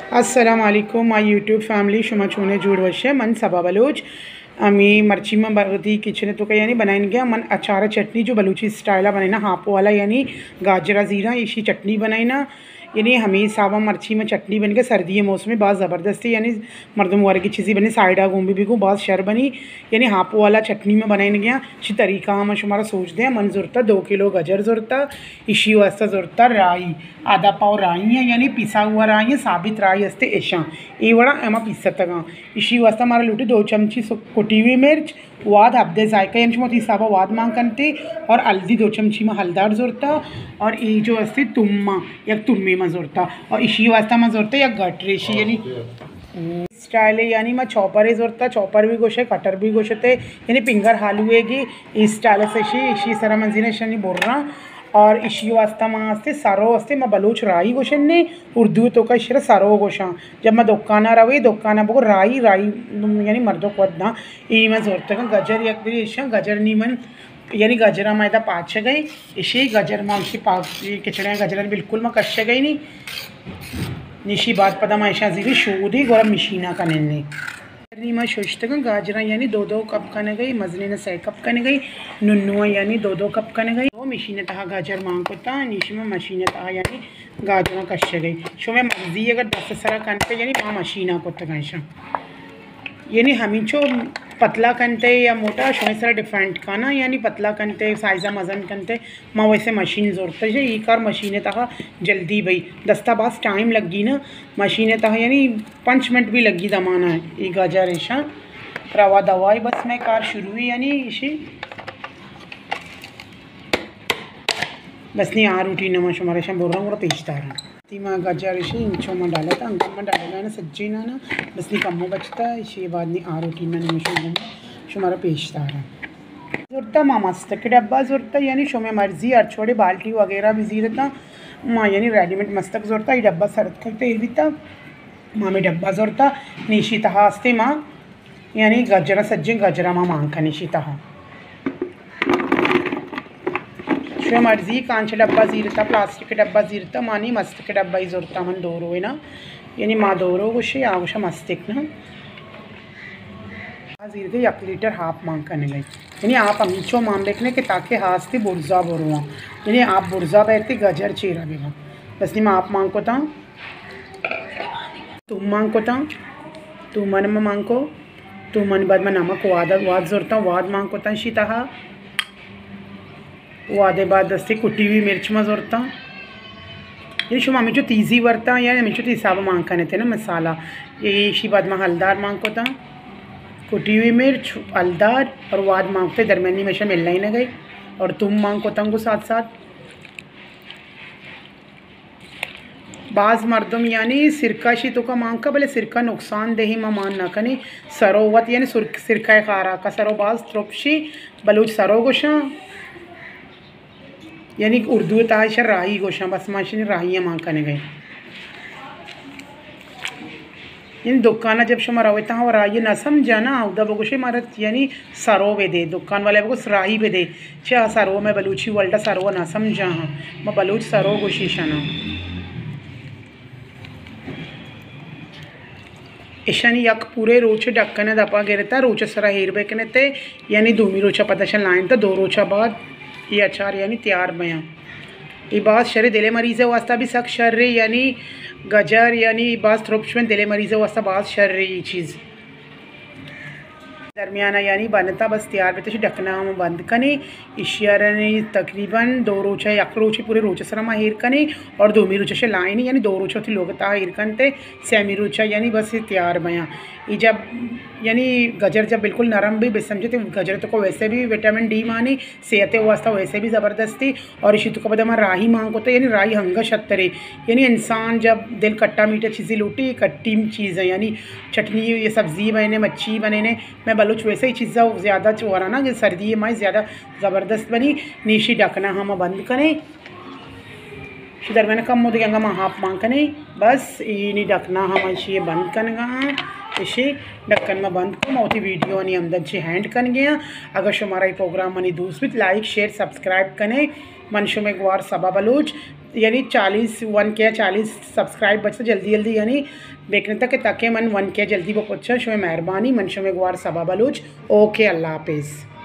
अस्सलाम वालेकुम my YouTube family शुमा छोने जुड वर्षे मन सबा बलूच आम्ही मर्ची में बरती किचन तो यानी बनाएंगे गया मन अचार चटनी जो बलूची स्टाइला बनाई ना हापो वाला यानी गाजरा ज़ीरा इसी चटनी बनाई ना यानी हमें सावा मर्ची में चटनी बन के सर्दी के मौसम में बहुत ज़बरदस्ती यानी मर्दम वाले की चीज़ें बनी साइडा गोभी भी को बहुत शर बनी यानी हापो वाला चटनी में बनाने गया अच्छी तरीका हम शुमारा सोच दें मन ज़रूरत 2 किलो गजर ज़रूरत इसी वास्ते ज़रूरत राई आधा पाव राई है यानी पिसा हुआ राई है साबित राई हस्ते ऐसा ये बड़ा एम पिसत इसी वास्ते हमारा लूटी 2 चमची कुटी हुई मिर्च वाद हब्दे जायका यानी मोती हिसाबा वाद मांग करते और हल्दी 2 चमची में हल्दार ज़रूरत और ये जो हस्ते तुम्मा या तुम्मे में ज़रूरत और इसी वास्ते में ज़रूरत या गटरेशी यानी स्टाइल है यानी मैं चॉपर ही ज़रूरत चॉपर भी गोशे कटर भी गोशते यानी पिंगर हालुएगी इस स्टाइल से इसी सरा मंजिने शनि बोल रहा और इसी वास्ता मास्ते सारो वास्ते मैं बलूच राई गोशन ने उर्दू तो का इशरा सारो गोशा जब मैं दुकाना रही दुकाना बको राई राई यानी मर्दों को ना ये मैं ज़रूरत है गजर एक भी ऐसा गजर नहीं मन यानी गजरा मैदा पाँच गई इसी गजर में उसी किचड़े गजर बिल्कुल मैं कश गई नहीं निशी बात पता मैं ऐसा जी शोधी गौरव मशीना का नहीं मैं सोचते गाजरा यानी 2-2 कप कने गई मजने ने 6 कप कने गई नुन्नुआ यानी 2-2 कप कने गई वो मशीने तहा गाजर मांग को था नीचे में मशीने तहा यानी गाजरा कश गई शो में मर्जी अगर 10 सरा कनते यानी माँ मशीना को तक यानी हमी चो पतला कनते या मोटा शो सरा डिफरेंट का ना यानी पतला कनते साइज़ा मजन कनते माँ वैसे मशीन ज़रूरत है एक और मशीने तहा जल्दी भाई दस्ता बास टाइम लगी ना मशीने तहा यानी 5 मिनट भी लगी दमाना है ये गाजर ऐसा रवा दवाई बस मैं कार शुरू हुई यानी इसी बस नहीं आ रूटीन में हमारे शाम बोल रहा हूँ पेशता रहा तीमा गाजर इसी इंचों में डाला था अंकल में डालेगा ना सज्जी ना बस नहीं कम बचता इसी बाद नहीं आ रूटीन में नहीं शुमारा पेशता रहा ज़रूरत माँ मस्त के डब्बा ज़रूरत यानी शो में मर्जी और छोटे बाल्टी वगैरह भी ज़रूरत माँ यानी रेडीमेड मस्तक ज़रूरत ये डब्बा सरत करते भी था माँ में डब्बा ज़रूरत निशी तहा हस्ते माँ यानी गजरा सज्जे गजरा माँ मांग का निशी तहा शो मर्जी कांच डब्बा ज़ीरता प्लास्टिक के डब्बा ज़ीरता मानी मस्त के डब्बा ही ज़रूरत मन दोरो है ना यानी माँ दोरो कुछ आगुशा मस्तिक ना ज़ीरते 1 लीटर हाफ मांग करने गई यानी आप अमीचो मांग देखने के ताकि हाथ से बुर्जा बोरुआ यानी आप बुर्जा बैठते गजर चेरा बेगा बस नहीं मैं आप मांग को था तुम मांग को था तू मन में मांग को तू मन बाद में नमक वाद ज़रूरत वाद मांग को था शीता वादे बाद दस्ते कुटी हुई मिर्च में ज़रूरत ये शुमा में जो तीजी वरता यानी में जो हिसाब मांग करने थे ना मसाला ये इसी बाद में हल्दार मांग को था कुटी हुई मिर्च हल्दार और वाद मांगते दरमियानी में मिलना ही ना गई और तुम मांग को तंगो साथ साथ बाज़ मर्दम यानी सिरका शी तो का मांग का भले सिरका नुकसानदेही में मान ना कनी सरोवत यानी सिरका खारा का सरो बाज़ त्रुपशी बलूच सरो गोशा यानी उर्दू ताशर राही गोशा बस माशी राहियाँ मांग करने गए यानी दुकाना जब शुमा रवैता हाँ राही न समझा ना उदा बगोशे मारत यानी सरो वे दे दुकान वाले बगो राही वे दे चाह सरो मैं बलूची वर्ल्डा सरो ना समझा हाँ मैं बलूच सरो गोशी शना ईशानी यक पूरे रोचे डक्कने दपा गिरता रोचे सरा हेर बेकने ते यानी 2 रोचा पताशन लाइन तो 2 रोचा बाद ये अचार यानी तैयार बया ये बात शरे दिले मरीज़ वास्ता भी सख्त शर रही यानी गजर यानी बात थ्रोपशमें दिले मरीज़ वास्ता बात शर रही ये चीज़ दरमियाना यानी बनता बस तैयार पे तो ढकना हम बंद कने इशियार ने तकरीबन 2 रोचा 1 रोचे पूरे रोचे सरा में हेर कने और 2 रोचा से लाइन यानी 2 रोचा थी लोग ता हेर कनते सेमी रोचा यानी बस ये तैयार बया ये जब यानी गजर जब बिल्कुल नरम भी बस समझे तो गजर तो को वैसे भी विटामिन डी मानी सेहत वास्ता वैसे भी ज़बरदस्ती और इसी तो कब राही मांग होता यानी राही हंगा शतरे यानी इंसान जब दिल कट्टा मीठा चीज़ें लूटी कट्टी चीज़ है यानी चटनी ये सब्ज़ी बने मच्छी बने मैं बलूच वैसे ही चीज़ा ज़्यादा चोरा ना कि सर्दी में ज़्यादा ज़बरदस्त बनी नीशी ढकना हम बंद करें दरमियान कम हो गया मैं हाफ मांग करें बस ये नहीं ढकना हम ये बंद करेंगे इसे ढक्कन में बंद को मोती वीडियो नहीं अंदर से हैंड कर गया अगर हमारा ये प्रोग्राम मनी दूसरी लाइक शेयर सब्सक्राइब करें मनशो में गुआर सबा बलूच यानी 40 1 के 40 सब्सक्राइब बच जल्दी जल्दी यानी बेकने तक ताकि मन 1 के जल्दी वो पुछा शो मेहरबानी मनशो में गुआर सबा बलूच ओके अल्लाह हाफिज़।